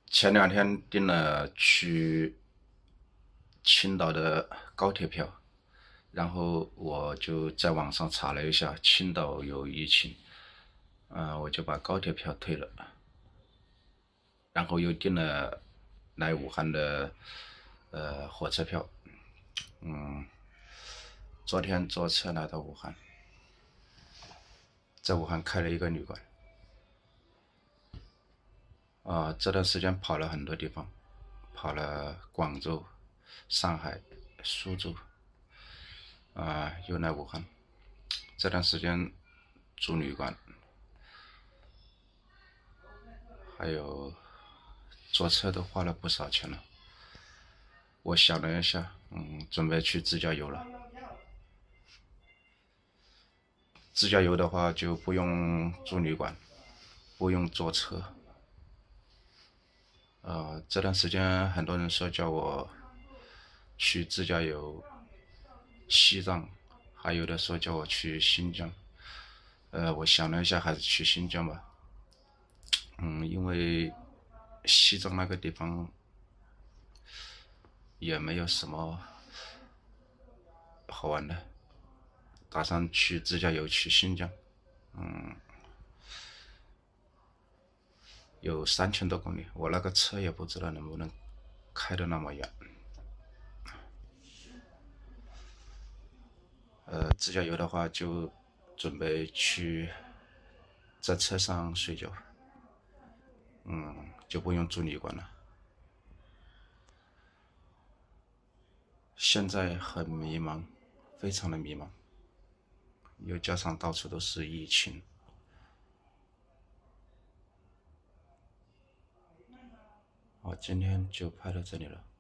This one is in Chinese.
前2天订了去青岛的高铁票，然后我就在网上查了一下，青岛有疫情，我就把高铁票退了，然后又订了来武汉的火车票，嗯，昨天坐车来到武汉，在武汉开了一个旅馆，这段时间跑了很多地方，跑了广州、上海、苏州，又来武汉。这段时间住旅馆，还有坐车都花了不少钱了。我想了一下，准备去自驾游了。自驾游的话就不用住旅馆，不用坐车。这段时间很多人说叫我去自驾游西藏，还有的说叫我去新疆。我想了一下，还是去新疆吧。因为西藏那个地方也没有什么好玩的，打算去自驾游去新疆，有3000多公里，我那个车也不知道能不能开得那么远。自驾游的话就准备去在车上睡觉，就不用住旅馆了。现在很迷茫，非常的迷茫，又加上到处都是疫情。好，今天就拍到这里了。